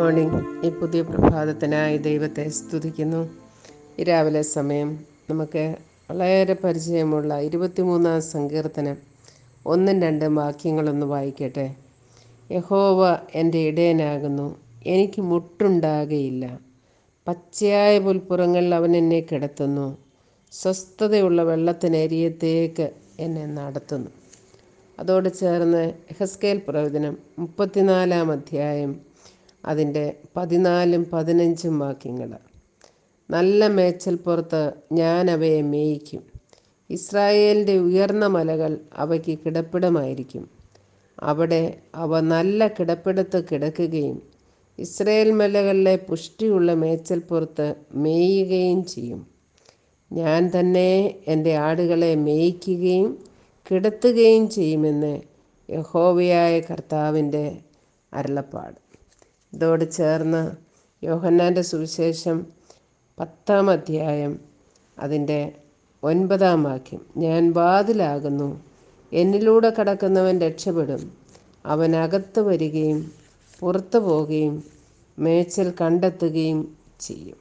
Morning. ഈ പുതിയ പ്രഭാതത്തിനായി ദൈവത്തെ സ്തുതിക്കുന്നു. ഈ രാവിലെ സമയം നമുക്ക് വളരെ പരിചയമുള്ള 23-ാം സങ്കീർത്തനം 1-2 വാക്യങ്ങളൊന്ന് വായിക്കട്ടെ. യഹോവ എൻ്റെ ഇടയനാകുന്നു, എനിക്ക് മുട്ടുണ്ടാകുകയില്ല. പച്ചയായ പുൽപ്പുറങ്ങളിൽ അവൻ എന്നെ കിടത്തുന്നു, സ്വസ്ഥതയുള്ള വെള്ളത്തിനരിയത്തേക്ക് എന്നെ നടത്തുന്നു. അതോട് ചേർന്ന് യെഹെസ്കേൽ പ്രവചനം 34-ാം അധ്യായം അതിൻ്റെ 14-15 വാക്യങ്ങൾ. നല്ല മേച്ചൽപ്പുറത്ത് ഞാൻ അവയെ മേയിക്കും, ഇസ്രായേലിൻ്റെ ഉയർന്ന മലകൾ അവയ്ക്ക് കിടപ്പിടമായിരിക്കും. അവിടെ അവ നല്ല കിടപ്പിടത്ത് കിടക്കുകയും ഇസ്രായേൽ മലകളിലെ പുഷ്ടിയുള്ള മേച്ചൽപ്പുറത്ത് മേയുകയും ചെയ്യും. ഞാൻ തന്നെ എൻ്റെ ആടുകളെ മേയിക്കുകയും കിടത്തുകയും ചെയ്യുമെന്ന് യഹോവയായ കർത്താവിൻ്റെ അരുളപ്പാട്. ഇതോട് ചേർന്ന് യോഹന്നാൻ്റെ സുവിശേഷം 10-ാം അധ്യായം അതിൻ്റെ 9-ാം വാക്യം. ഞാൻ വാതിലാകുന്നു, എന്നിലൂടെ കടക്കുന്നവൻ രക്ഷപ്പെടും. അവൻ അകത്ത് വരികയും പുറത്തു പോവുകയും മേച്ചൽ കണ്ടെത്തുകയും ചെയ്യും.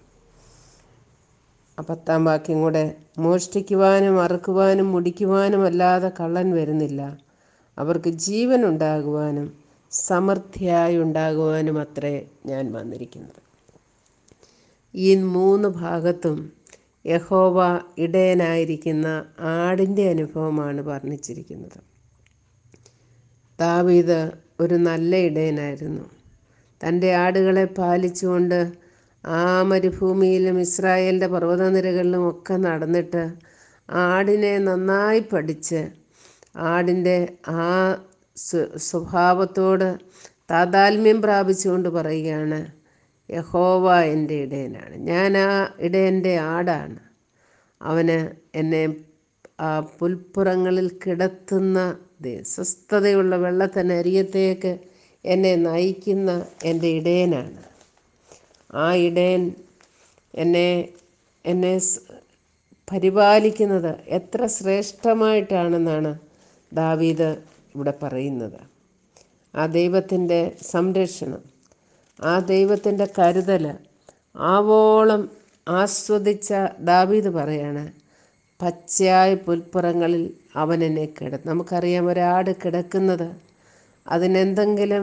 10-ാം വാക്യം കൂടെ, മോഷ്ടിക്കുവാനും അറുക്കുവാനും മുടിക്കുവാനും അല്ലാതെ കള്ളൻ വരുന്നില്ല. അവർക്ക് ജീവൻ ഉണ്ടാകുവാനും സമൃദ്ധിയായി ഉണ്ടാകുവാനും അത്രേ ഞാൻ വന്നിരിക്കുന്നത്. ഈ 3 ഭാഗത്തും യഹോവ ഇടയനായിരിക്കുന്ന ആടിൻ്റെ അനുഭവമാണ് വർണ്ണിച്ചിരിക്കുന്നത്. ദാവീദ് ഒരു നല്ല ഇടയനായിരുന്നു. തൻ്റെ ആടുകളെ പാലിച്ചുകൊണ്ട് ആ മരുഭൂമിയിലും ഇസ്രായേലിൻ്റെ പർവ്വതനിരകളിലും ഒക്കെ നടന്നിട്ട് ആടിനെ നന്നായി പഠിച്ച് ആടിൻ്റെ ആ സ്വഭാവത്തോട് താതാത്മ്യം പ്രാപിച്ചുകൊണ്ട് പറയുകയാണ്, യഹോവ എൻ്റെ ഇടയനാണ്, ഞാൻ ആ ഇടയൻ്റെ ആടാണ്. അവന് എന്നെ ആ പുൽപ്പുറങ്ങളിൽ കിടത്തുന്ന സ്വസ്ഥതയുള്ള വെള്ളത്തിനരിയത്തേക്ക് എന്നെ നയിക്കുന്ന എൻ്റെ ഇടയനാണ്. ആ ഇടയൻ എന്നെ പരിപാലിക്കുന്നത് എത്ര ശ്രേഷ്ഠമായിട്ടാണെന്നാണ് ദാവീദ് ഇവിടെ പറയുന്നത്. ആ ദൈവത്തിൻ്റെ സംരക്ഷണം, ആ ദൈവത്തിൻ്റെ കരുതൽ ആവോളം ആസ്വദിച്ച ദാവീദ് പറയാണ്, പച്ചയായ പുൽപ്പുറങ്ങളിൽ അവൻ എന്നെ കിടത്തും. നമുക്കറിയാം, ഒരാട് കിടക്കുന്നത് അതിനെന്തെങ്കിലും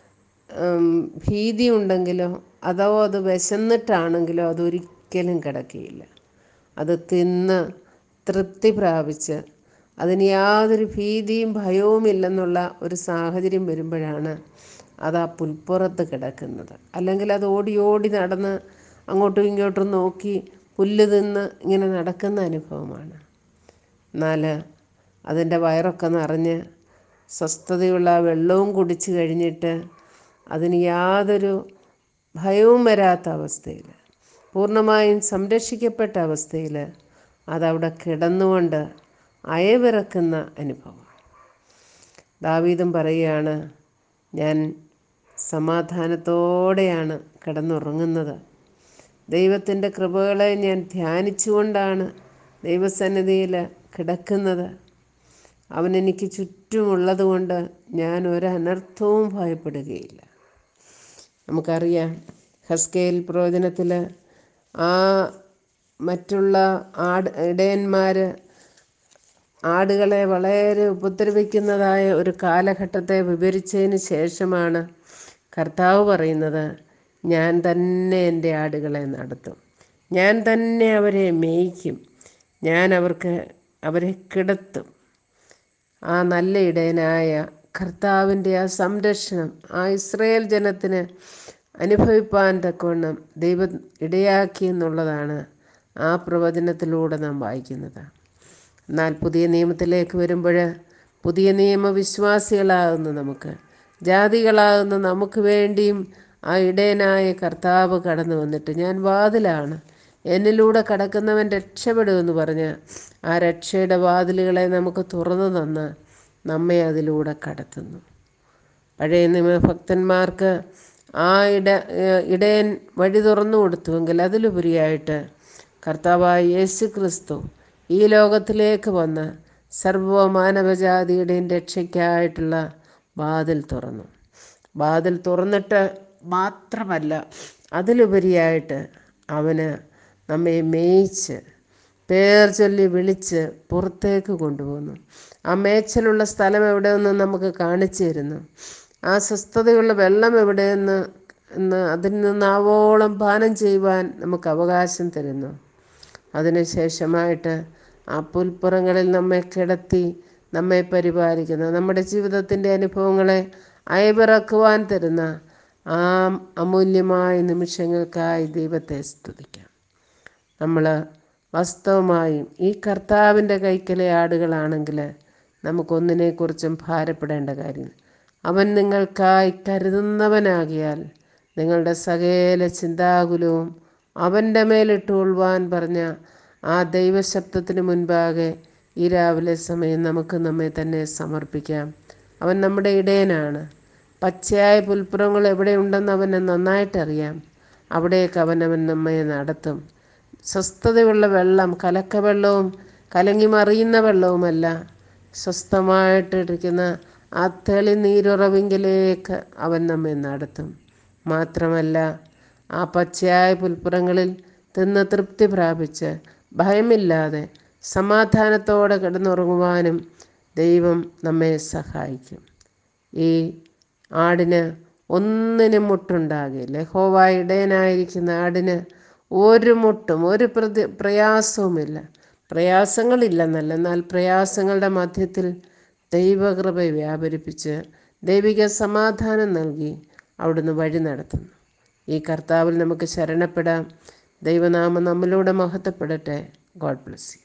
ഭീതി ഉണ്ടെങ്കിലോ അതോ അത് വിശന്നിട്ടാണെങ്കിലോ അതൊരിക്കലും കിടക്കുകയില്ല. അത് തിന്ന് തൃപ്തി പ്രാപിച്ച് അതിന് യാതൊരു ഭീതിയും ഭയവും ഇല്ലെന്നുള്ള ഒരു സാഹചര്യം വരുമ്പോഴാണ് അത് ആ പുൽപ്പുറത്ത് കിടക്കുന്നത്. അല്ലെങ്കിൽ അത് ഓടി ഓടി നടന്ന് അങ്ങോട്ടും ഇങ്ങോട്ടും നോക്കി പുല്ല് തിന്ന് ഇങ്ങനെ നടക്കുന്ന അനുഭവമാണ്. എന്നാൽ അതിൻ്റെ വയറൊക്കെ നിറഞ്ഞ് സ്വസ്ഥതയുള്ള വെള്ളവും കുടിച്ച് കഴിഞ്ഞിട്ട് അതിന് യാതൊരു ഭയവും വരാത്ത അവസ്ഥയിൽ, പൂർണ്ണമായും സംരക്ഷിക്കപ്പെട്ട അവസ്ഥയിൽ അതവിടെ കിടന്നുകൊണ്ട് അയവിറക്കുന്ന അനുഭവം. ദാവീദും പറയുകയാണ്, ഞാൻ സമാധാനത്തോടെയാണ് കിടന്നുറങ്ങുന്നത്. ദൈവത്തിൻ്റെ കൃപകളെ ഞാൻ ധ്യാനിച്ചുകൊണ്ടാണ് ദൈവസന്നിധിയിൽ കിടക്കുന്നത്. അവനെനിക്ക് ചുറ്റുമുള്ളത് കൊണ്ട് ഞാൻ ഒരനർത്ഥവും ഭയപ്പെടുകയില്ല. നമുക്കറിയാം, യെഹെസ്കേൽ പ്രവചനത്തിൽ ആ മറ്റുള്ള ഇടയന്മാർ ആടുകളെ വളരെ ഉപദ്രവിക്കുന്നതായ ഒരു കാലഘട്ടത്തെ വിവരിച്ചതിന് ശേഷമാണ് കർത്താവ് പറയുന്നത്, ഞാൻ തന്നെ എൻ്റെ ആടുകളെ നടത്തും, ഞാൻ തന്നെ അവരെ മേയ്ക്കും, ഞാൻ അവരെ കിടത്തും. ആ നല്ല ഇടയനായ കർത്താവിൻ്റെ ആ സംരക്ഷണം ആ ഇസ്രായേൽ ജനത്തിന് അനുഭവിപ്പാൻ തക്കവണ്ണം ദൈവം ഇടയാക്കി എന്നുള്ളതാണ് ആ പ്രവചനത്തിലൂടെ നാം വായിക്കുന്നത്. എന്നാൽ പുതിയ നിയമത്തിലേക്ക് വരുമ്പോൾ പുതിയ നിയമവിശ്വാസികളാകുന്ന നമുക്ക്, ജാതികളാകുന്ന നമുക്ക് വേണ്ടിയും ആ ഇടയനായ കർത്താവ് കടന്നു വന്നിട്ട്, ഞാൻ വാതിലാണ്, എന്നിലൂടെ കടക്കുന്നവൻ രക്ഷപ്പെടുമെന്ന് പറഞ്ഞ് ആ രക്ഷയുടെ വാതിലുകളെ നമുക്ക് തുറന്നു തന്ന് നമ്മെ അതിലൂടെ കടത്തുന്നു. പഴയ നിയമഭക്തന്മാർക്ക് ആ ഇടയൻ വഴി തുറന്നു കൊടുത്തുവെങ്കിൽ അതിലുപരിയായിട്ട് കർത്താവായ യേശു ക്രിസ്തു ഈ ലോകത്തിലേക്ക് വന്ന് സർവ്വമാനവജാതിയുടെയും രക്ഷയ്ക്കായിട്ടുള്ള വാതിൽ തുറന്നു. വാതിൽ തുറന്നിട്ട് മാത്രമല്ല, അതിലുപരിയായിട്ട് അവന് നമ്മെ മേയിച്ച് പേർ ചൊല്ലി വിളിച്ച് പുറത്തേക്ക് കൊണ്ടുപോകുന്നു. ആ മേച്ചിലുള്ള സ്ഥലം എവിടെയെന്ന് നമുക്ക് കാണിച്ചു തരുന്നു. ആ സ്വസ്ഥതയുള്ള വെള്ളം എവിടെയെന്ന് അതിൽ നിന്ന് ആവോളം പാനം ചെയ്യുവാൻ നമുക്ക് അവകാശം തരുന്നു. അതിനുശേഷമായിട്ട് ആ പുൽപ്പുറങ്ങളിൽ നമ്മെ കിടത്തി നമ്മെ പരിപാലിക്കുന്ന, നമ്മുടെ ജീവിതത്തിൻ്റെ അനുഭവങ്ങളെ അയവിറക്കുവാൻ തരുന്ന ആ അമൂല്യമായ നിമിഷങ്ങൾക്കായി ദൈവത്തെ സ്തുതിക്കാം. നമ്മൾ വാസ്തവമായും ഈ കർത്താവിൻ്റെ കൈക്കലെ ആടുകളാണെങ്കിൽ നമുക്കൊന്നിനെക്കുറിച്ചും ഭാരപ്പെടേണ്ട കാര്യം. അവൻ നിങ്ങൾക്കായി കരുതുന്നവനാകിയാൽ നിങ്ങളുടെ സകല ചിന്താകുലവും അവൻ്റെ മേലിട്ടുകൊള്ളുവാൻ പറഞ്ഞ ആ ദൈവശബ്ദത്തിന് മുൻപാകെ ഈ രാവിലെ സമയം നമുക്ക് നമ്മെ തന്നെ സമർപ്പിക്കാം. അവൻ നമ്മുടെ ഇടയനാണ്. പച്ചയായ പുൽപ്പുറങ്ങൾ എവിടെയുണ്ടെന്ന് അവന് നന്നായിട്ടറിയാം. അവിടേക്ക് അവൻ നമ്മെ നടത്തും. സ്വസ്ഥതയുള്ള വെള്ളം, കലക്കവെള്ളവും കലങ്ങി മറിയുന്ന വെള്ളവുമല്ല, സ്വസ്ഥമായിട്ടിരിക്കുന്ന ആ തെളി നീരുറവിങ്കിലേക്ക് അവൻ നമ്മെ നടത്തും. മാത്രമല്ല, ആ പച്ചയായ പുൽപ്പുറങ്ങളിൽ തിന്ന് തൃപ്തി പ്രാപിച്ച് ഭയമില്ലാതെ സമാധാനത്തോടെ കിടന്നുറങ്ങുവാനും ദൈവം നമ്മെ സഹായിക്കും. ഈ ആടിന് ഒന്നിനും മുട്ടുണ്ടാകില്ല. യഹോവ ഇടയനായിരിക്കുന്ന ആടിന് ഒരു മുട്ടും ഒരു പ്രയാസവുമില്ല. പ്രയാസങ്ങളില്ലെന്നല്ല, എന്നാൽ പ്രയാസങ്ങളുടെ മധ്യത്തിൽ ദൈവകൃപ വ്യാപരിപ്പിച്ച് ദൈവിക സമാധാനം നൽകി അവിടുന്ന് വഴി നടത്തുന്നു. ഈ കർത്താവിൽ നമുക്ക് ശരണപ്പെടാം. ദൈവനാമം നമ്മിലൂടെ മഹത്വപ്പെടട്ടെ. God bless U.